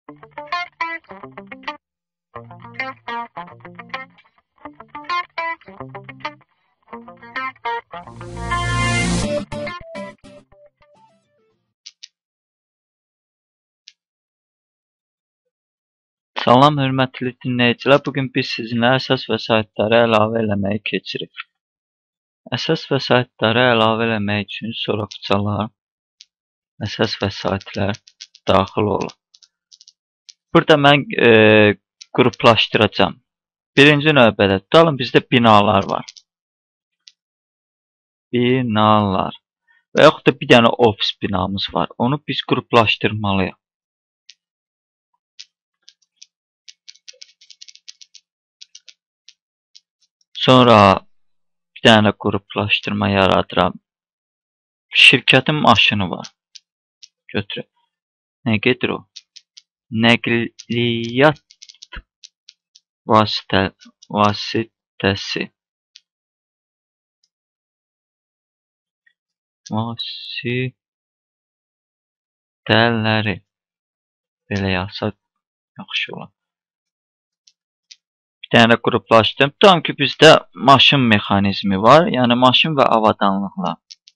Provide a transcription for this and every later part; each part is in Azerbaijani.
Salam, hörmətli dinləyicilər. Bugün biz sizinlə əsas vəsaitləri əlavə eləməyi keçirik. Əsas vəsaitləri əlavə eləmək üçün soraqçalar, əsas vəsaitlər daxil olur. Burada mən qruplaşdıracağam. Birinci növbədə tutalım bizdə binalar var. Binalar. Və yaxud da bir dənə ofis binamız var. Onu biz qruplaşdırmalıyıq. Sonra bir dənə qruplaşdırma yaradıram. Şirkətin maşını var. Götürək. Nə gedir o? Nəqliyyat vasitəsi. Vasitələri. Belə yazsaq yaxşı olar. Bir dənə qruplaşdım. Tam ki bizdə maşın mexanizmi var. Yəni maşın və avadanlıqlar.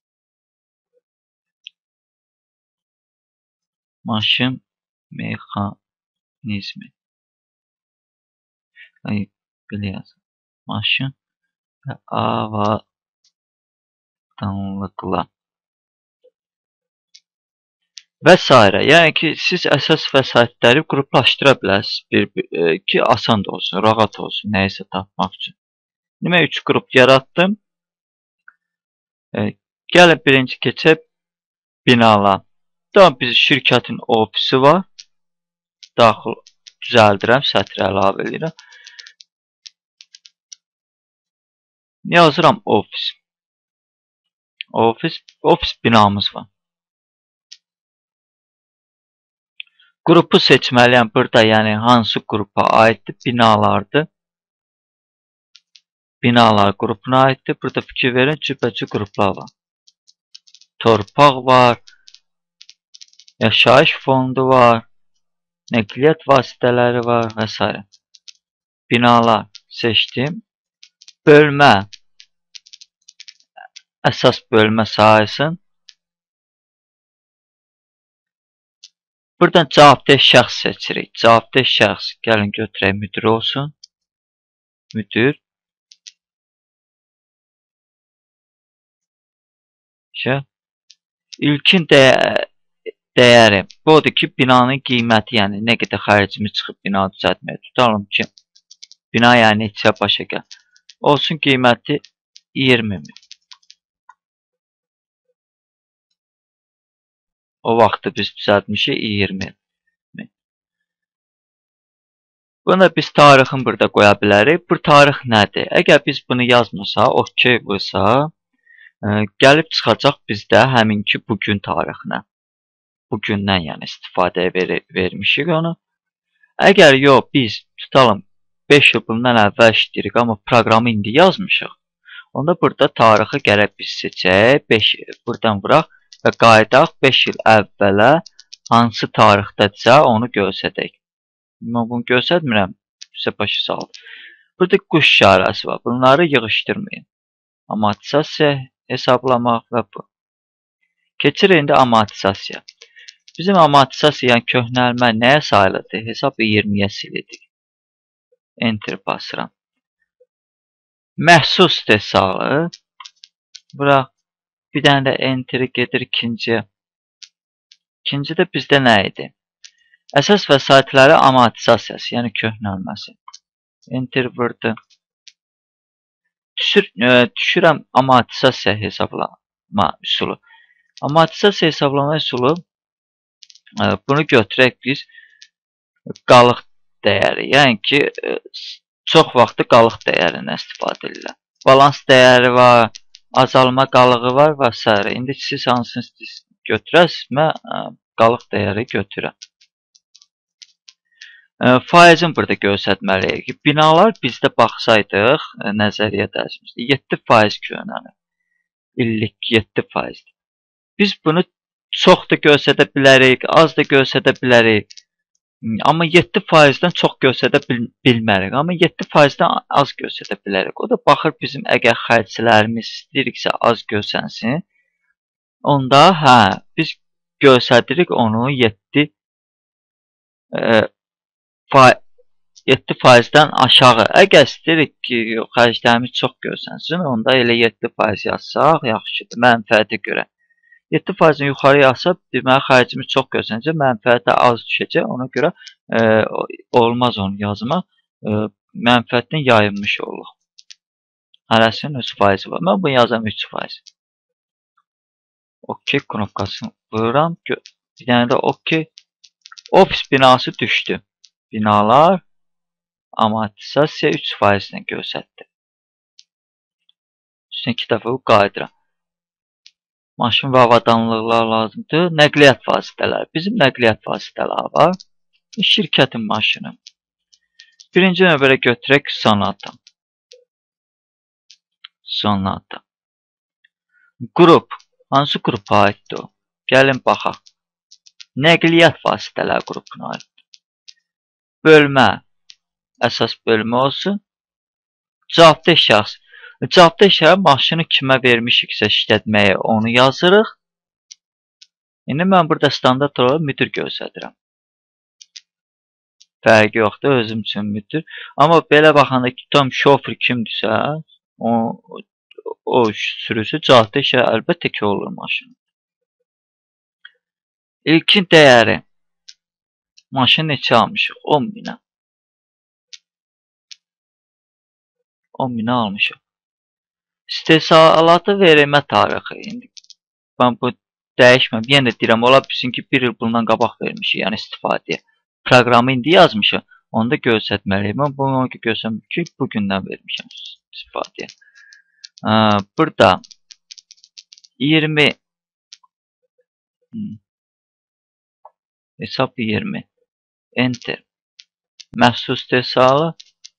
Maşın mexanizmi. Belə yazaq. Maşın və avadanlıqlar. Və s. Yəni ki, siz əsas vəsaitləri qruplaşdıra bilərsiniz ki, asan da olsun, rahat olsun, nəyisə tapmaq üçün. Demək, 3 qrup yaratdım. Gəlin birinci keçək binalar. Daha bizim şirkətin ofisi var. Daxil düzəldirəm, sətri əlavə edirəm. Yazıram ofis. Ofis binamız var. Qrupu seçməliyəm burada, yəni hansı qrupa aiddir? Binalardır. Binalar qrupuna aiddir. Burada fikir verin, cürbəcür qruplar var. Torpaq var. Yaşayış fondu var. Nəqliyyat vasitələri var və s. Binalar seçdim. Bölmə. Əsas bölmə sayısın. Buradan cavabdeh şəxs seçirik. Cavabdeh şəxs gəlin götürək müdür olsun. Müdür. İlkin dəyəri. Bu odur ki, binanın qiyməti, yəni nə qədər xərcimiz çıxıb bina düzəltməyə. Tutalım ki, bina yəni neçə başa gəl. Olsun qiyməti 20.000. O vaxtı biz düzəltmişik 20.000. Buna biz tarixini burada qoya bilərik. Bu tarix nədir? Əgər biz bunu yazmasa, OK vursa, gəlib çıxacaq bizdə həminki bugün tarixinə. Bugündən yəni istifadəyə vermişik onu. Əgər yox, biz tutalım 5 il bundan əvvəl işləyirik, amma proqramı indi yazmışıq. Onda burada tarixi gərək biz seçək, 5 il buradan vuraq və qayıdaq 5 il əvvələ hansı tarixdədirsə onu göstərək. Mən bunu göstərmirəm, sizə başa saldım. Burada quş işarəsi var, bunları yığışdırmayın. Amortizasiya hesablamaq və bu. Keçir indi amortizasiya. Bizim amortizasiya, yəni köhnəlmə nəyə sayılıdır? Hesab 20-yə silidik. Enter basıram. Məhsul istehsalı. Bura bir dənə də enteri gedir ikinciyə. İkincidə bizdə nə idi? Əsas vəsaitləri amortizasiyası, yəni köhnəlməsi. Enter vurdu. Düşürəm amortizasiya hesablama üsulu. Amortizasiya hesablama üsulu bunu götürək biz qalıq dəyəri. Yəni ki, çox vaxtı qalıq dəyərindən istifadə edirlər. Balans dəyəri var, azalma qalığı var və s. İndi siz hansını götürəsiz, mən qalıq dəyəri götürəm. Faizin burada göstərməliyik ki, binalar bizdə baxsaydıq nəzəriyyə dərsimizdə 7% köhnəlir. İllik 7%. Biz bunu çox da göstərə bilərik, az da göstərə bilərik. Amma 7%-dən çox göstərə bilmərik. Amma 7%-dən az göstərə bilərik. O da baxır bizim əgər xərclərimiz istəyiriksə az göstərsin, onda hə, biz göstəririk onu 7%-dən aşağı. Əgər istəyirik ki, xərclərimiz çox göstərsin, onda elə 7% yazsaq yaxşıdır, mənfəətə görə. 7%-dən yuxarı yazsaq, deməli xərcimiz çox göstərəcək, mənfəətə az düşəcək. Ona görə olmaz onu yazmaq. Mənfəətdən yayınmış olur. Hərəsinin öz faizi var. Mən bunu yazam 3%. OK knopkasını vururam. Bir dənə də OK. Ofis binası düşdü. Binalar amortisasiya 3%-lə göstərdi. Üstünə 2 dəfə qayıdıram. Maşın və avadanlıqlar lazımdır. Nəqliyyat vasitələri. Bizim nəqliyyat vasitələri var. Şirkətin maşını. Birinci növbədə götürək Sonata. Sonata. Qrup. Hansı qrupa aiddir o? Gəlin baxaq. Nəqliyyat vasitələri qrupuna aiddir. Bölmə. Əsas bölmə olsun. Cavabdeh şəxs. Cavabdeh şəxs maşını kimə vermişiksə işlətməyə onu yazırıq. İndi mən burada standart olaraq müdür göstərirəm. Fərqi yoxdur, özüm üçün müdür. Amma belə baxanda ki, tam şofer kimdirsə, o sürücü cavabdeh şəxs əlbəttə ki olur maşın. İlkin dəyəri. Maşın neçə almışıq? 10.000-ə. 10.000-ə almışıq. İstehsalatı verilmə tarixi. İndi mən bu dəyişməm. Yenə deyirəm, ola bilsin ki, 1 il bundan qabaq vermişik, yəni istifadəyə. Proqramı indi yazmışıq, onu da göstərməliyim. Mən bunu göstərməliyim ki, bugündən vermişəm istifadəyə. Burada 20 hesab 20 enter məhsul istehsalı.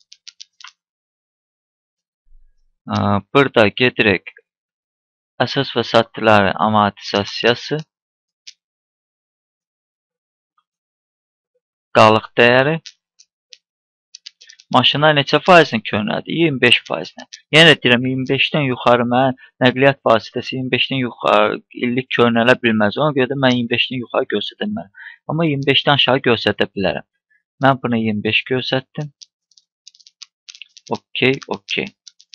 Burada gedirik əsas və sattıların amortisasiyası, qalıq dəyəri, maşınlar neçə faizlə köhnədir? 25%. Yenə deyirəm, 25-dən yuxarı mən nəqliyyat vasitəsi 25-dən yuxarı illik köhnələ bilməz. Ona görə də mən 25-dən yuxarı göstərmərəm. Amma 25-dən aşağı göstərə bilərəm. Mən buna 25 göstərdim. OK, OK.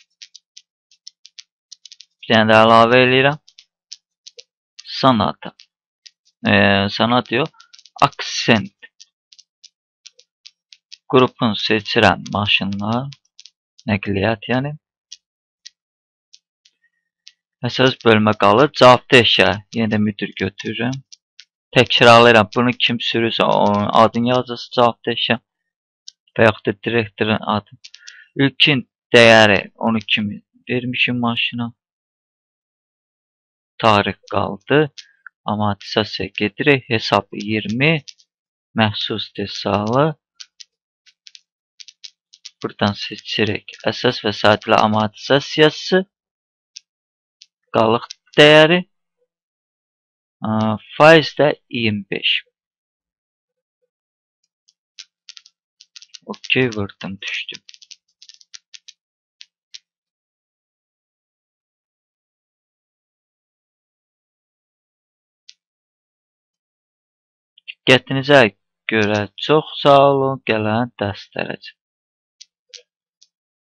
Bir dənə də əlavə eləyirəm. Sonata. Sonata yox. Accent. Qrupunu seçirəm. Maşınlar. Nəqliyyat yəni. Əsas bölmə qalır. Cavabdeh şəxs. Yenə də müdür götürürəm. Təkrarlayıram. Bunu kim sürürsə onun adını yazırsa cavabdeh şəxs. Və yaxud da direktorun adı. İlkin dəyəri onu kimi vermişim maşına. Tarix qaldı. Amortisasiya gedirik. Hesab 20. Məhsul istehsalı. Buradan seçirik. Əsas və saatlə amortisasiyası. Qalıq dəyəri. Faiz də 25. OK vurdum, düşdüm. Diqqətinizə görə çox sağ olun. Gələn dərslərəcə.